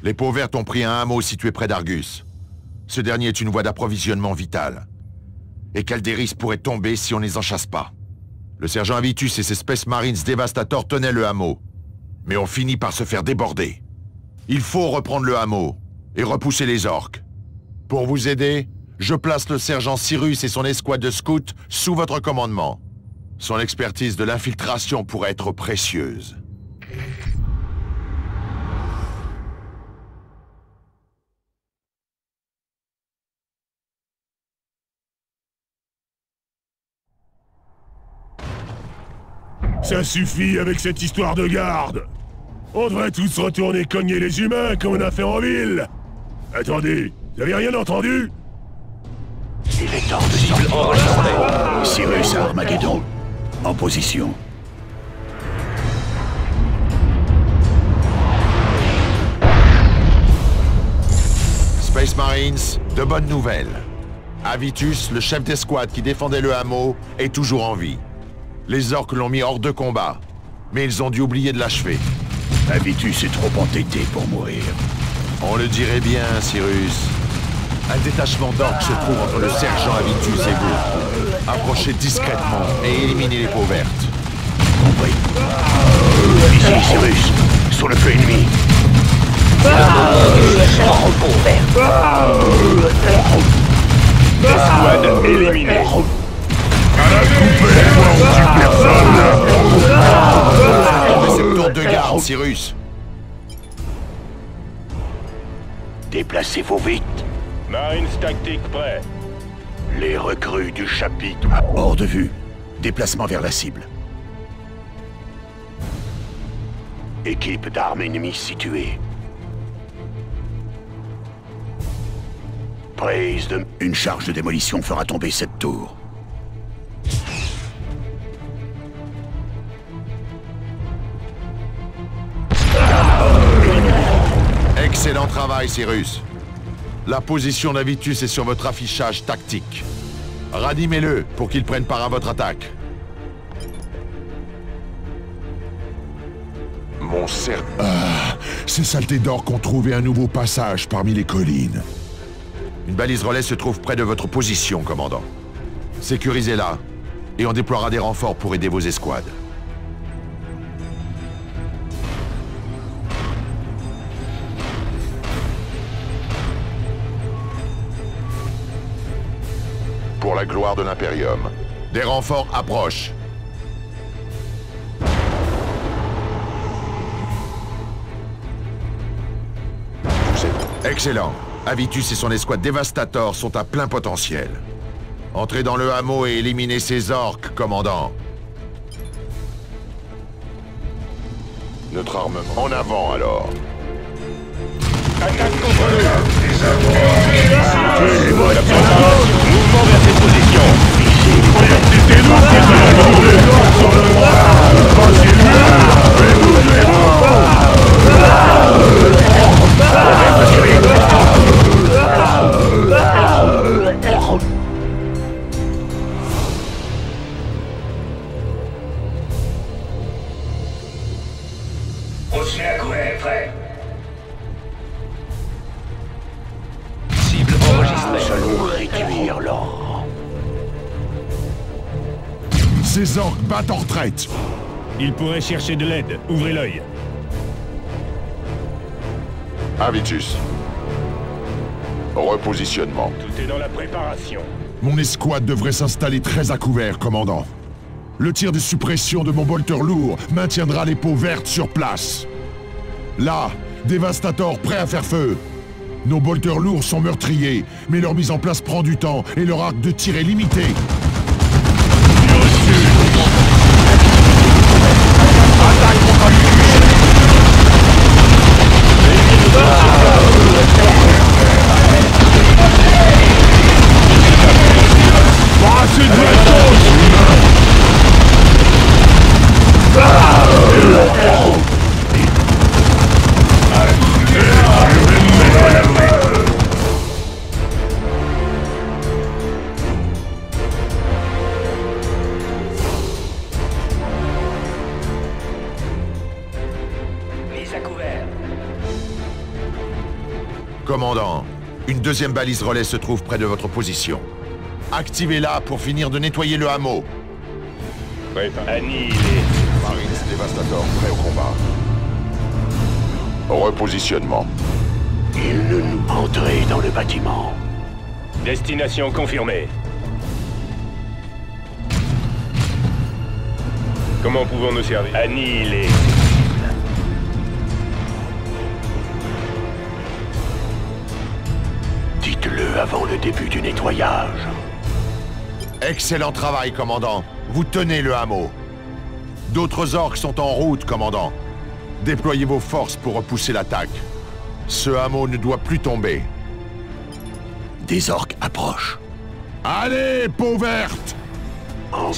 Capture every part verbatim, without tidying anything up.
Les peaux vertes ont pris un hameau situé près d'Argus. Ce dernier est une voie d'approvisionnement vitale. Et Calderis pourrait tomber si on ne les en chasse pas. Le sergent Avitus et ses Space Marines Devastator tenaient le hameau. Mais ont fini par se faire déborder. Il faut reprendre le hameau et repousser les orques. Pour vous aider, je place le sergent Cyrus et son escouade de scouts sous votre commandement. Son expertise de l'infiltration pourrait être précieuse. Ça suffit avec cette histoire de garde. On devrait tous retourner cogner les humains comme on a fait en ville. Attendez, vous avez rien entendu? Il est temps de sortir. Cyrus à Armageddon. En position. Space Marines, de bonnes nouvelles. Avitus, le chef d'escouade qui défendait le hameau, est toujours en vie. Les orques l'ont mis hors de combat, mais ils ont dû oublier de l'achever. Avitus est trop entêté pour mourir. On le dirait bien, Cyrus. Un détachement d'orques se trouve entre le sergent Avitus et vous. Approchez discrètement et éliminez les peaux vertes. Compris. Ici, Cyrus, sur le feu ennemi. Escouade éliminée. Cette tour de garde, Cyrus. Déplacez-vous vite. Marines tactiques prêts. Les recrues du chapitre. Hors de vue. Déplacement vers la cible. Équipe d'armes ennemies située. Prise de... Une charge de démolition fera tomber cette tour. Excellent travail, Cyrus. La position d'Avitus est sur votre affichage tactique. Ranimez-le pour qu'il prenne part à votre attaque. Mon cerveau... Ah, ces saletés d'orques ont trouvé un nouveau passage parmi les collines. Une balise relais se trouve près de votre position, commandant. Sécurisez-la, et on déploiera des renforts pour aider vos escouades. Pour la gloire de l'Imperium, des renforts approchent. Vous êtes... Excellent. Avitus et son escouade Devastator sont à plein potentiel. Entrez dans le hameau et éliminez ces orques, commandant. Notre armement. En avant, alors. Attaque contre eux. Mouvement vers ces positions. Oceaco est prêt. Cible enregistrée. Nous allons réduire leur... Ces orques battent en retraite. Il pourrait chercher de l'aide. Ouvrez l'œil. Avitus. Repositionnement. Tout est dans la préparation. Mon escouade devrait s'installer très à couvert, commandant. Le tir de suppression de mon bolter lourd maintiendra les peaux vertes sur place. Là, Devastator prêt à faire feu. Nos bolters lourds sont meurtriers, mais leur mise en place prend du temps et leur arc de tir est limité. Commandant, une deuxième balise relais se trouve près de votre position. Activez-la pour finir de nettoyer le hameau. Annihilé. Marines Devastator prêt au combat. Repositionnement. Il ne nous entrez dans le bâtiment. Destination confirmée. Comment pouvons-nous servir? Annihilé. Dites-le avant le début du nettoyage. Excellent travail, commandant. Vous tenez le hameau. D'autres orques sont en route, commandant. Déployez vos forces pour repousser l'attaque. Ce hameau ne doit plus tomber. Des orques approchent. Allez, peau verte! En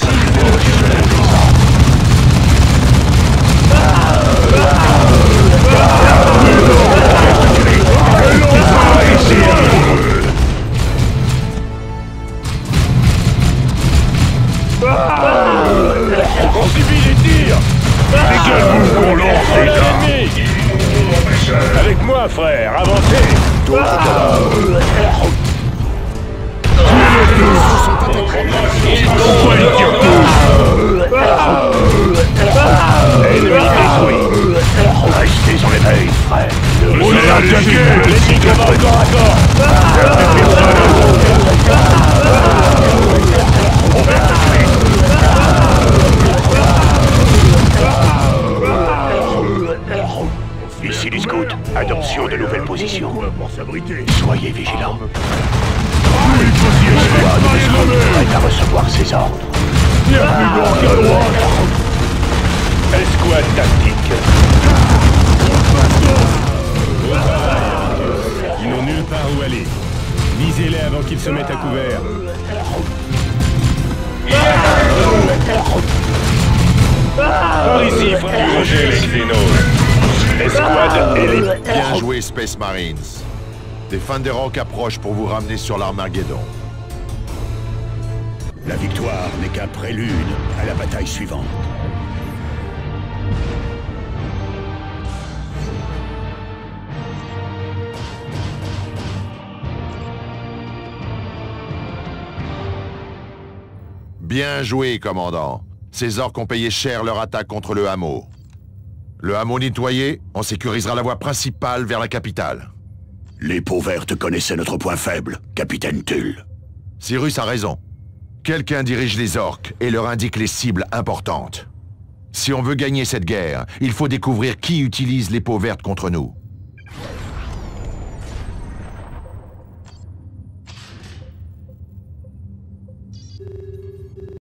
On subit les tirs. Dégage-vous pour lancer L'ennemi. Avec moi, frère, avancez. Ennemi détruit. Restez sur les veilles, frère. On est attaqué. L'ennemi commence corps à corps. Ici les scouts, adoption de nouvelles positions. Pour s'abriter. Soyez vigilants. Il faut s'y échapper. Prêt à recevoir ses ordres. Il y a plus d'orques à droite. Escouade tactique. Ils n'ont nulle part où aller. Visez-les avant qu'ils se mettent à couvert. Par ici, frère. Purgez les xénos. Escouade et les... Bien joué, Space Marines. Des Thunderhawks approchent pour vous ramener sur l'Armageddon. La victoire n'est qu'un prélude à la bataille suivante. Bien joué, commandant. Ces orques ont payé cher leur attaque contre le hameau. Le hameau nettoyé, on sécurisera la voie principale vers la capitale. Les peaux vertes connaissaient notre point faible, capitaine Tull. Cyrus a raison. Quelqu'un dirige les orques et leur indique les cibles importantes. Si on veut gagner cette guerre, il faut découvrir qui utilise les peaux vertes contre nous.